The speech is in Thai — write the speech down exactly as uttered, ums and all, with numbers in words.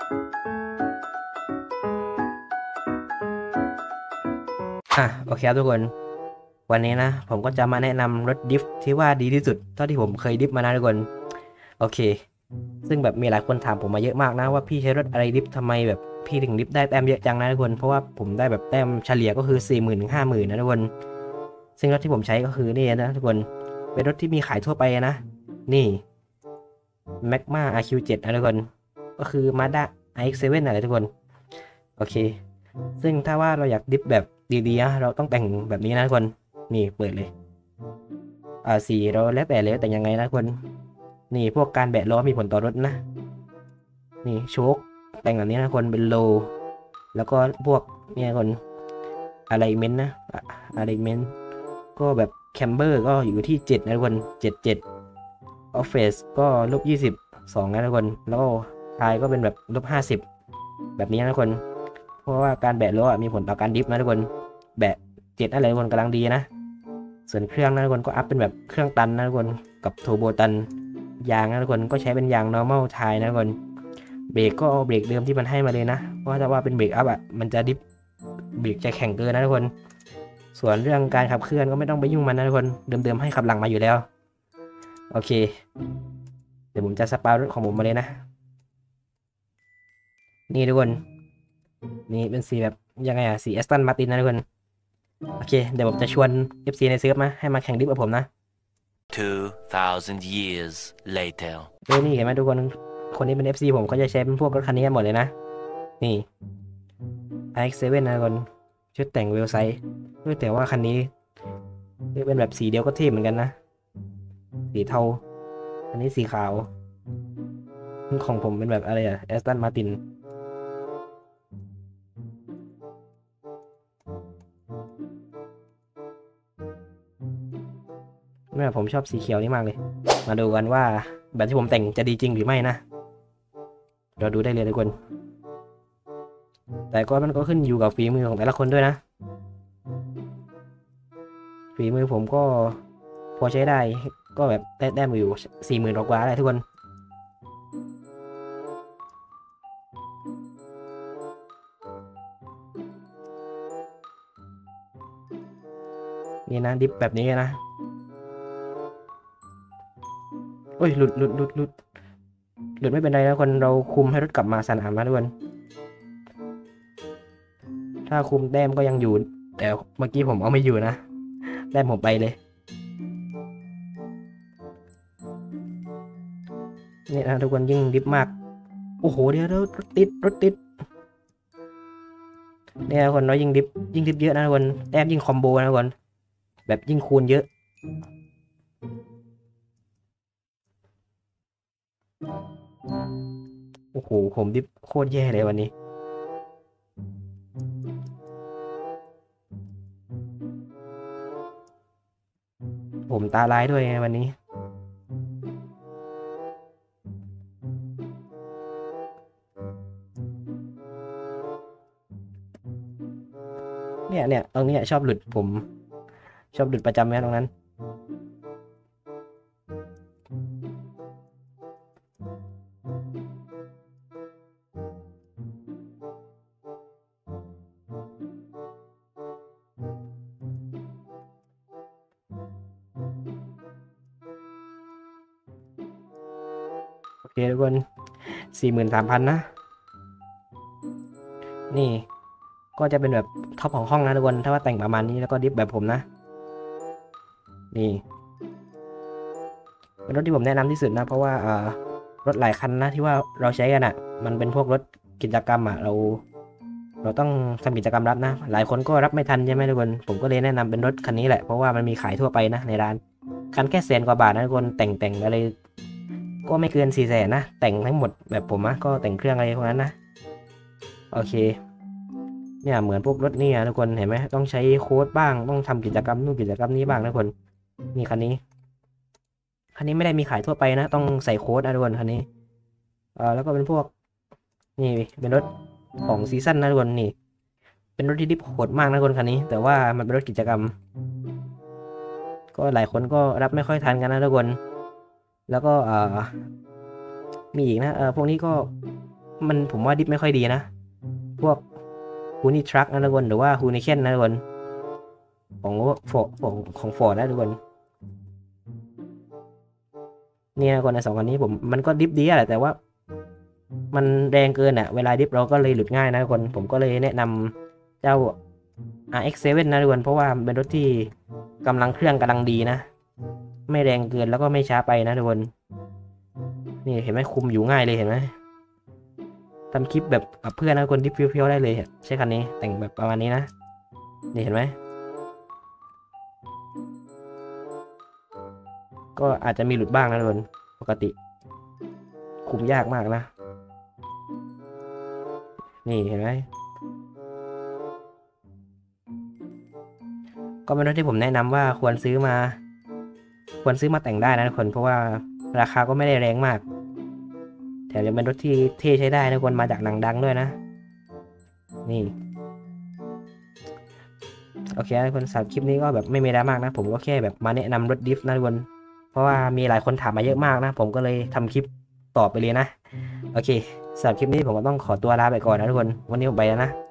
อ่ะโอเคครับทุกคนวันนี้นะผมก็จะมาแนะนำรถดิฟที่ว่าดีที่สุดเท่าที่ผมเคยดิฟมานะทุกคนโอเคซึ่งแบบมีหลายคนถามผมมาเยอะมากนะว่าพี่ใช้รถอะไรดิฟทำไมแบบพี่ถึงดิฟได้แต้มเยอะจังนะทุกคนเพราะว่าผมได้แบบแต้มเฉลี่ยก็คือสี่หมื่นถึงห้าหมื่นนะทุกคนซึ่งรถที่ผมใช้ก็คือนี่นะทุกคนเป็นรถที่มีขายทั่วไปนะนี่ Magma อาร์ คิว เซเว่น นะทุกคนก็คือ Mazda อาร์ เอ็กซ์ เซเว่น อะไรทุกคนโอเคซึ่งถ้าว่าเราอยากดิฟแบบดีๆนะเราต้องแต่งแบบนี้นะทุกคนนี่เปิดเลยอ่าสีเราแล้วแต่เลยแต่งยังไงนะทุกคนนี่พวกการแบะล้อมีผลต่อรถนะนี่โชคแต่งแบบนี้นะทุกคนเป็นโลแล้วก็พวกเนี่ยทุกคนอะไรเมนต์นะอะไรเมนต์ก็แบบแคมเบอร์ก็อยู่ที่เจ็ดนะทุกคนเจ็ดเจ็ดออฟเฟสก็ลบยี่สิบสองนะทุกคนแล้วก็ทายก็เป็นแบบลบห้าสิบแบบนี้นะทุกคนเพราะว่าการแบะล้อมีผลต่อการดิฟนะทุกคนแบะเจ็ดอะไรทุกคนกำลังดีนะส่วนเครื่องนะทุกคนก็อัพเป็นแบบเครื่องตันนะทุกคนกับโทโบตันยางนะทุกคนก็ใช้เป็นยาง normal ทายนะทุกคนเบรกก็เอาเบรกเดิมที่มันให้มาเลยนะเพราะถ้าว่าเป็นเบรกอัพอ่ะมันจะดิฟเบรกจะแข็งเกินนะทุกคนส่วนเรื่องการขับเคลื่อนก็ไม่ต้องไปยุ่งมันนะทุกคนเดิมๆให้ขับหลังมาอยู่แล้วโอเคเดี๋ยวผมจะสปารถของผมมาเลยนะนี่ทุกคนนี่เป็นสีแบบยังไงอะสีแอสตันมาตินนะทุกคนโอเคเดี๋ยวผมจะชวน เอฟ ซี ในเซิร์ฟมาให้มาแข่งดิฟกับผมนะ two thousand years later เออนี่เห็นไหมทุกคนคนนี้เป็น เอฟ ซี ผมก็จะใช้เป็นพวกรถคันนี้หมดเลยนะนี่ อาร์ เอ็กซ์ เซเว่น นะทุกคนชุดแต่งเวลไซด์แต่ว่าคันนี้เป็นแบบสีเดียวก็เท่เหมือนกันนะสีเทาอันนี้สีขาวของผมเป็นแบบอะไรอะแอสตันมาตินแม่ผมชอบสีเขียวนี่มากเลยมาดูกันว่าแบบที่ผมแต่งจะดีจริงหรือไม่นะเราดูได้เลยทุกคนแต่ก็มันก็ขึ้นอยู่กับฝีมือของแต่ละคนด้วยนะฝีมือผมก็พอใช้ได้ก็แบบได้แต้มอยู่สี่หมื่นกว่าอะไรทุกคนนี่นะดิฟแบบนี้นะโอ้ยหลุดหลุดหลุดหลุดหลุดไม่เป็นไรนะคนเราคุมให้รถกลับมาสนามนะทุกคนถ้าคุมแต้มก็ยังอยู่แต่เมื่อกี้ผมเอาไม่อยู่นะแต้มผมไปเลยนี่นะทุกคนยิ่งดิฟมากโอ้โหเดี๋ยวรถติดรถติดเนี่ยทุกคนเรายิ่งดิฟยิ่งดิฟเยอะนะทุกคนแต้มยิ่งคอมโบนะทุกคนแบบยิ่งคูณเยอะโอ้โหผมดิฟโคตรแย่เลยวันนี้ผมตาลายด้วยไงวันนี้เนี่ยเนี่ยตรงนี้ชอบหลุดผมชอบหลุดประจำไหมตรงนั้นโอเคทุกคนสี่หมื่นสามพันนะนี่ก็จะเป็นแบบท็อปของห้องนะทุกคนถ้าว่าแต่งประมาณนี้แล้วก็ดิฟแบบผมนะนี่เป็นรถที่ผมแนะนำที่สุดนะเพราะว่าเอ่อรถหลายคันนะที่ว่าเราใช้กันอ่ะมันเป็นพวกรถกิจกรรมอ่ะเราเราต้องทำกิจกรรมรับนะหลายคนก็รับไม่ทันใช่ไหมทุกคนผมก็เลยแนะนำเป็นรถคันนี้แหละเพราะว่ามันมีขายทั่วไปนะในร้านคันแค่แสนกว่าบาทนะทุกคนแต่งแต่งอะไรก็ไม่เกินสี่แสนนะแต่งทั้งหมดแบบผมอะก็แต่งเครื่องอะไรพวกนั้นนะโอเคเนี่ยเหมือนพวกรถนี่ทุกคนเห็นไหมต้องใช้โค้ดบ้างต้องทำกิจกรรมนู่นกิจกรรมนี้บ้างนะทุกคนนี่คันนี้คันนี้ไม่ได้มีขายทั่วไปนะต้องใส่โค้ดนะทุกคนคันนี้เออแล้วก็เป็นพวกนี่เป็นรถของซีซั่นนะทุกคนนี่เป็นรถที่ดิฟโหดมากนะทุกคนคันนี้แต่ว่ามันเป็นรถกิจกรรมก็หลายคนก็รับไม่ค่อยทันกันนะทุกคนแล้วก็เอ่อมีอีกนะเออพวกนี้ก็มันผมว่าดิฟไม่ค่อยดีนะพวกฮูนี่ทรัคนะทุกคนหรือว่าฮูนิเคนนะทุกคนของฟอร์ของของฟอร์ดนะทุกคนนี่นะคนในสองคันนี้ผมมันก็ดิฟดีแหละแต่ว่ามันแรงเกินอ่ะเวลาดิฟเราก็เลยหลุดง่ายนะทุกคนผมก็เลยแนะนำเจ้า อาร์ เอ็กซ์ เซเว่น นะทุกคนเพราะว่าเป็นรถที่กำลังเครื่องกำลังดีนะไม่แรงเกินแล้วก็ไม่ช้าไปนะทุกคนนี่เห็นไหมคุมอยู่ง่ายเลยเห็นไหมทำคลิปแบบกับเพื่อนนะคนที่เฟี้ยวๆได้เลยใช้คันนี้แต่งแบบประมาณนี้นะนี่เห็นไหมก็อาจจะมีหลุดบ้างนะทุกคนปกติคุมยากมากนะนี่เห็นไหมก็เป็นรถที่ผมแนะนำว่าควรซื้อมา ควรซื้อมาแต่งได้นะทุกคนเพราะว่าราคาก็ไม่ได้แรงมากแถมยังเป็นรถที่เท่ใช้ได้นะทุกคนมาจากหนังดังด้วยนะนี่โอเคทุกคนสำหรับคลิปนี้ก็แบบไม่มีอะไรมากนะผมก็แค่แบบมาแนะนำรถดิฟนะทุกคนเพราะว่ามีหลายคนถามมาเยอะมากนะผมก็เลยทำคลิปตอบไปเลยนะโอเคสำหรับคลิปนี้ผมก็ต้องขอตัวลาไปก่อนนะทุกคนวันนี้ผมไปแล้วนะ